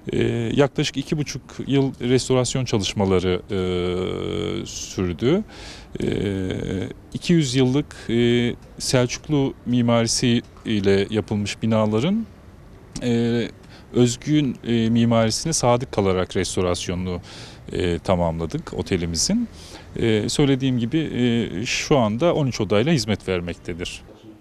Yaklaşık 2,5 yıl restorasyon çalışmaları sürdü. 200 yıllık Selçuklu mimarisi ile yapılmış binaların özgün mimarisine sadık kalarak restorasyonunu tamamladık otelimizin. Söylediğim gibi şu anda 13 odayla hizmet vermektedir.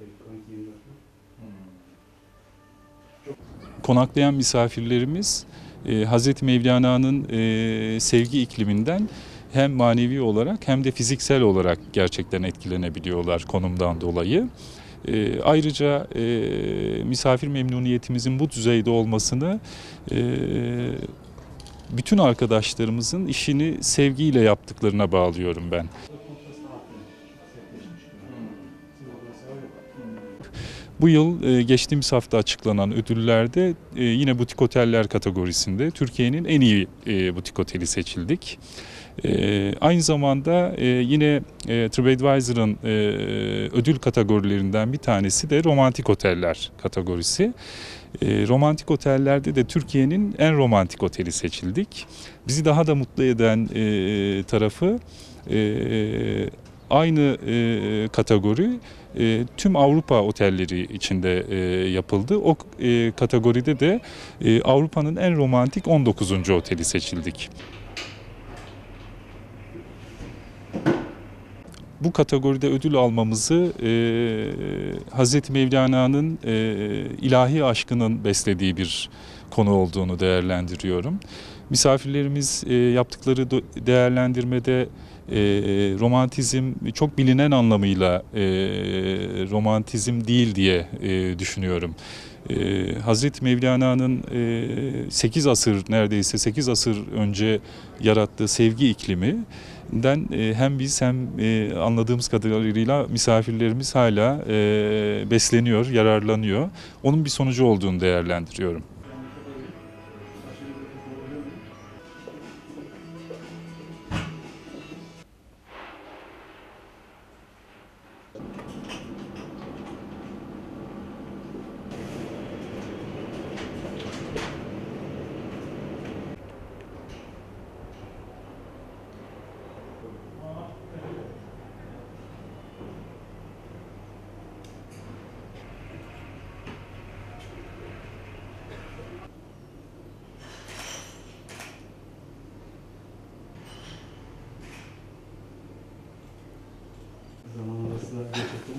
Konaklayan misafirlerimiz Hazreti Mevlana'nın sevgi ikliminden hem manevi olarak hem de fiziksel olarak gerçekten etkilenebiliyorlar konumdan dolayı. Ayrıca misafir memnuniyetimizin bu düzeyde olmasını bütün arkadaşlarımızın işini sevgiyle yaptıklarına bağlıyorum ben. Bu yıl geçtiğimiz hafta açıklanan ödüllerde yine butik oteller kategorisinde Türkiye'nin en iyi butik oteli seçildik. Aynı zamanda yine TripAdvisor'ın ödül kategorilerinden bir tanesi de romantik oteller kategorisi. Romantik otellerde de Türkiye'nin en romantik oteli seçildik. Bizi daha da mutlu eden tarafı aynı kategori tüm Avrupa otelleri içinde yapıldı. O kategoride de Avrupa'nın en romantik 19. oteli seçildik. Bu kategoride ödül almamızı Hazreti Mevlana'nın ilahi aşkının beslediği bir konu olduğunu değerlendiriyorum. Misafirlerimiz yaptıkları değerlendirmede romantizm çok bilinen anlamıyla romantizm değil diye düşünüyorum. Hazreti Mevlana'nın 8 asır neredeyse 8 asır önce yarattığı sevgi ikliminden hem biz hem anladığımız kadarıyla misafirlerimiz hala besleniyor, yararlanıyor. Onun bir sonucu olduğunu değerlendiriyorum. Zamanında sıra geçirdim.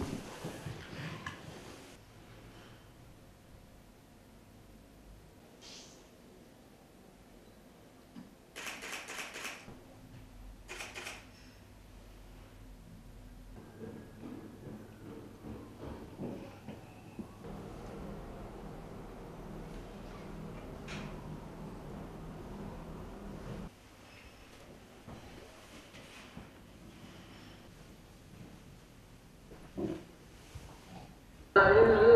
Aynen.